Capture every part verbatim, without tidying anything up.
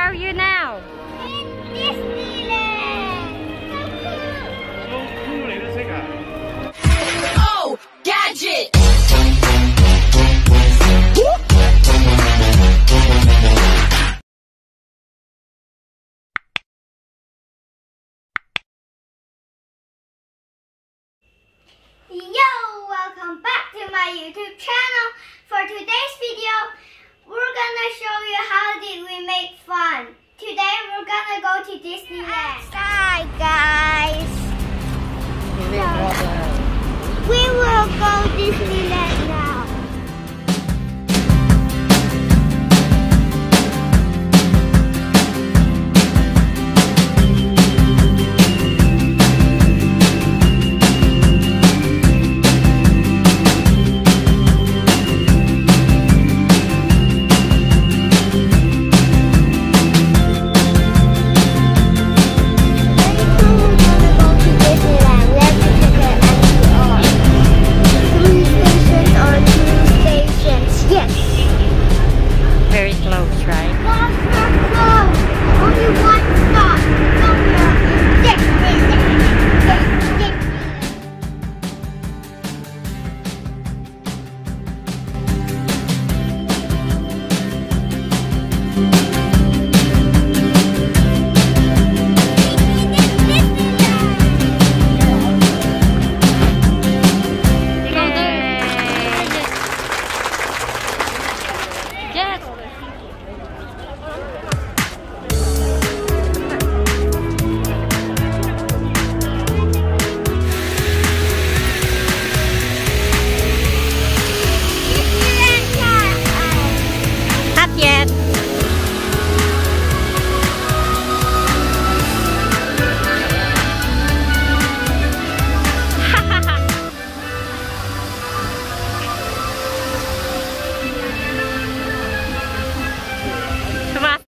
are you now? In Disneyland! So cool 你都識啊 Oh, gadget! Yo, welcome back to my YouTube channel. For today's video, we're gonna show you how did we make fun. Today we're gonna go to Disneyland. Hi guys. We will go Disneyland now. Very close, right? Not so close. Only one stop. Somewhere in Disneyland. Yes. Not yet. Come on.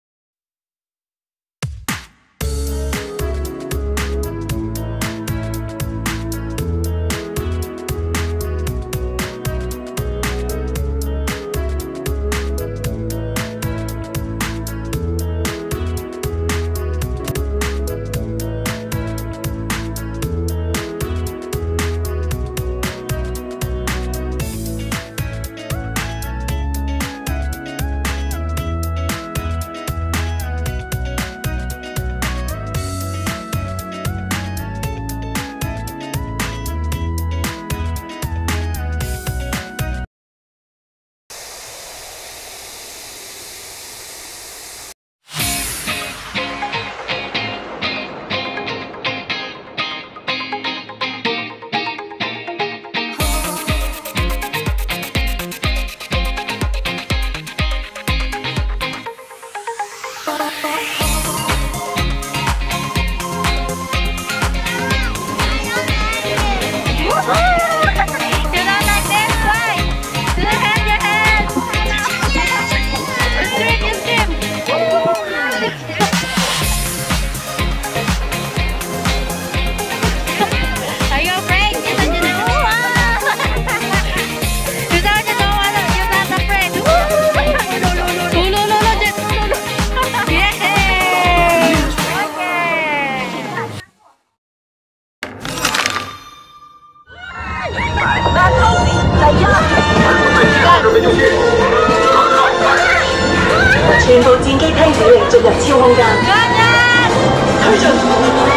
全部戰機梯指令進入超空間。推進。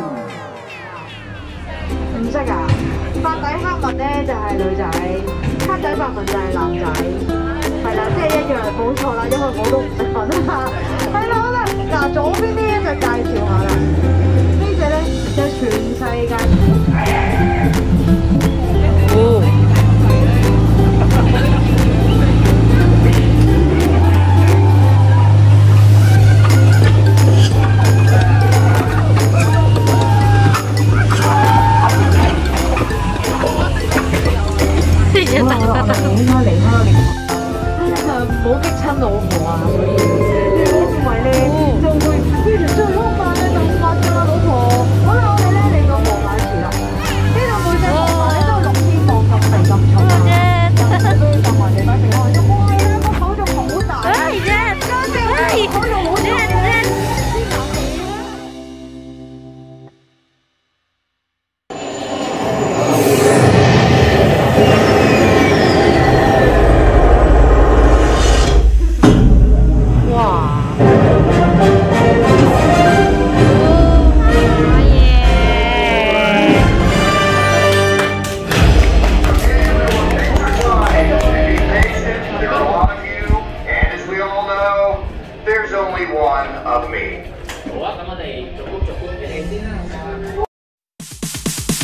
唔識啊？髮底黑襪咧就係女仔，黑灣仔白雲就係男仔，係啦，即係一樣冇錯啦，因為我都唔識分啊。係啦，好啦，嗱左邊呢一隻介紹下啦，呢隻咧就係全世界。哦。應該離開個年代，唔好激親老婆啊！所以，如果唔係咧，就會變成最好飯嘅動物㗎啦，老婆。好啦，我哋咧嚟到黃馬池啦。呢度每隻黃馬咧都六千磅咁肥咁重啊！有冇當埋你擺平安？哇！呢個口仲好大，哎呀，多謝，口仲好大。 There's only one of me. 好啊，咁我哋逐步逐步傾起先啦，好嘛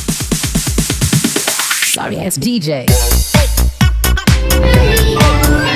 Sorry, it's D J.